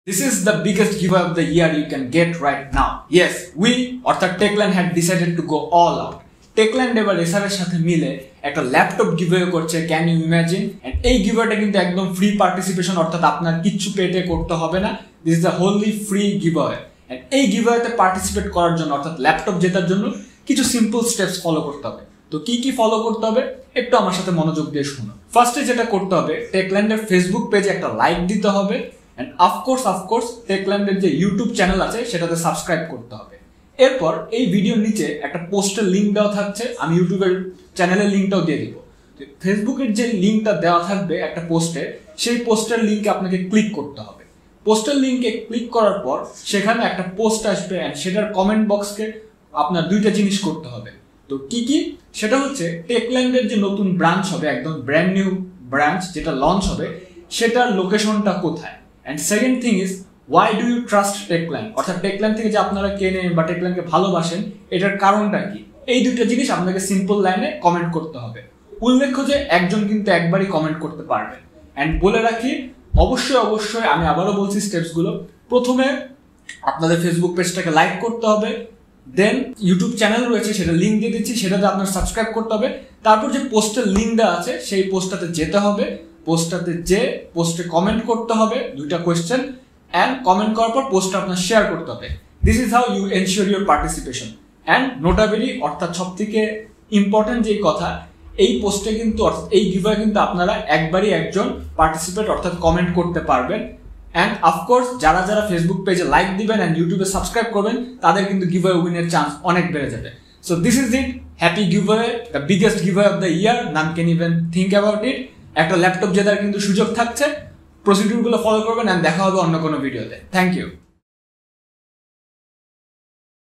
This is the biggest giveaway of the year you can get right now. Yes, we অর্থাৎ Techland had decided to go all out. Techland এবার এসারের সাথে মিলে একটা laptop giveaway করছে, can you imagine? And এই গিভওয়েটা কিন্তু একদম ফ্রি পার্টিসিপেশন, অর্থাৎ আপনার কিচ্ছু পেটে করতে হবে না। This is the wholly free giveaway. And এই গিভওয়েতে পার্টিসিপেট করার জন্য অর্থাৎ ল্যাপটপ জেতার জন্য কিছু সিম্পল স্টেপস ফলো করতে হবে। তো কি কি ফলো করতে হবে একটু আমার সাথে মনোযোগ দিয়ে শুনো। ফার্স্টে যেটা করতে হবে, টেকল্যান্ডের ফেসবুক পেজে একটা লাইক দিতে হবে। এন্ড অফকোর্স টেকল্যান্ডের যে ইউটিউব চ্যানেল আছে সেটাতে সাবস্ক্রাইব করতে হবে। এরপর এই ভিডিওর নিচে একটা পোস্টের লিঙ্ক দেওয়া থাকছে, আমি ইউটিউবের চ্যানেলের লিঙ্কটাও দিয়ে দিব। ফেসবুকের যে লিঙ্কটা দেওয়া থাকবে একটা পোস্টে, সেই পোস্টের লিঙ্কে আপনাকে ক্লিক করতে হবে। পোস্টের লিঙ্কে ক্লিক করার পর সেখানে একটা পোস্ট আসবে এন্ড সেটার কমেন্ট বক্সকে আপনার দুইটা জিনিস করতে হবে। তো কি কি? সেটা হচ্ছে টেকল্যান্ডের যে নতুন ব্রাঞ্চ হবে, একদম ব্র্যান্ড নিউ ব্রাঞ্চ যেটা লঞ্চ হবে, সেটার লোকেশনটা কোথায়। And second thing is why do you trust Techland, অর্থাৎ টেকল্যান্ড থেকে যে আপনারা কেনেন বা টেকল্যান্ডকে ভালোবাসেন এটার কারণটা কি। এই দুইটা জিনিস আপনাকে সিম্পল লাইনে কমেন্ট করতে হবে। উল্লেখ্য যে একজন কিন্তু একবারই কমেন্ট করতে পারবে। এন্ড বলে রাখি, অবশ্যই আমি আবারও বলছি স্টেপসগুলো। প্রথমে আপনাদের ফেসবুক পেজটাকে লাইক করতে হবে, দেন ইউটিউব চ্যানেল রয়েছে সেটা লিঙ্ক দিয়ে দিচ্ছি, সেটাতে আপনার সাবস্ক্রাইব করতে হবে। তারপর যে পোস্টের লিঙ্ক দেওয়া আছে সেই পোস্টটাতে যেতে হবে, পোস্টে কমেন্ট করতে হবে দুইটা কোয়েশ্চেন, অ্যান্ড কমেন্ট করার পর পোস্টটা আপনার শেয়ার করতে হবে। This is how you ensure your participation. And notably, অর্থাৎ সব থেকে ইম্পর্টেন্ট যেই কথা, এই পোস্টে কিন্তু এই গিভওয়ে কিন্তু আপনারা একবারই একজন পার্টিসিপেট অর্থাৎ কমেন্ট করতে পারবেন। অ্যান্ড অফকোর্স যারা ফেসবুক পেজে লাইক দিবেন অ্যান্ড ইউটিউবে সাবস্ক্রাইব করবেন তাদের কিন্তু গিভওয়ে উইনের চান্স অনেক বেড়ে যাবে। So this is it, happy giveaway, the biggest giveaway of the year, none can even think about it. একটা ল্যাপটপ জেতার কিন্তু সুযোগ থাকছে। প্রসিডিউরগুলো ফলো করবেন অ্যান্ড দেখা হবে অন্য কোনো ভিডিওতে। Thank you.